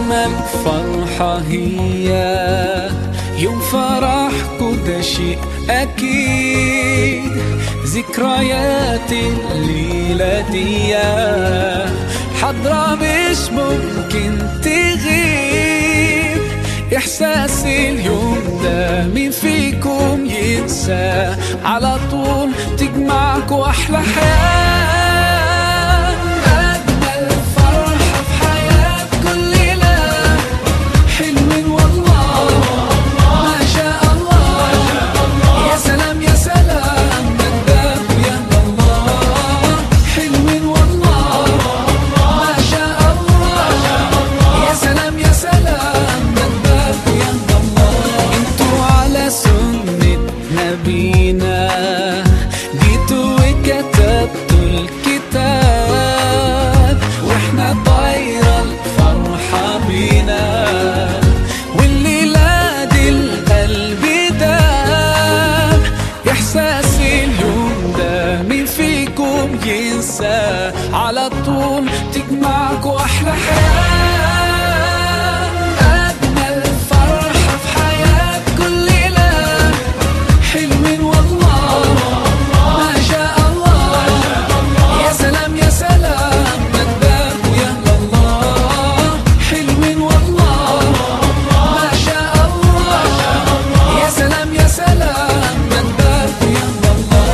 أجمل فرحة هي يوم فرحكوا، ده شيء أكيد. ذكريات الليلة دي حضرة مش ممكن تغيب. إحساس اليوم ده مين فيكم ينسى؟ على طول تجمعكوا أحلى حياة. أجمل فرحة في حياة كل ليلة، حلوين والله ما شاء الله. يا سلام يا سلام نداك يا الله، حلوين والله ما شاء الله. يا سلام يا سلام نداك يا الله. انتوا على سنة نبينا جيتوا وكتبتوا الكتاب، واحنا طايرة الفرحة بينا، والليلة دي القلب داب. إحساس اليوم ده مين فيكم ينسى؟ على طول تجمعكوا أحلى حياة. أجمل فرحة في حياة كل ليلة، حلوين والله ما شاء الله. يا سلام يا سلام نداك يا الله، حلوين والله ما شاء الله. يا سلام يا سلام نداك يا الله.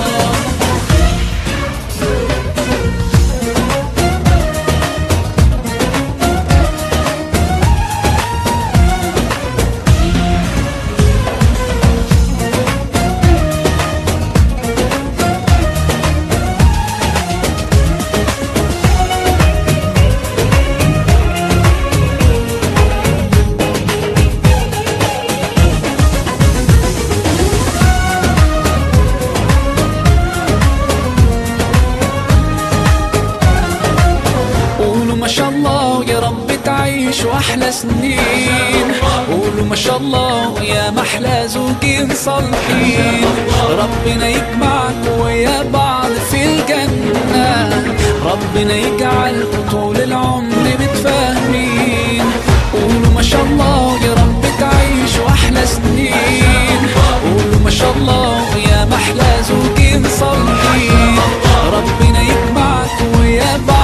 قولوا ما شاء الله يا رب تعيشوا أحلى سنين. قولوا ما شاء الله يا محلى زوجين صالحين. ربنا يجمعكوا ويا بعض في الجنة، ربنا يجعلكوا طول العمر متفاهمين. قولوا ما شاء الله يا رب تعيشوا أحلى سنين. قولوا ما شاء الله يا محلى زوجين صالحين. ربنا يجمعكوا ويا بعض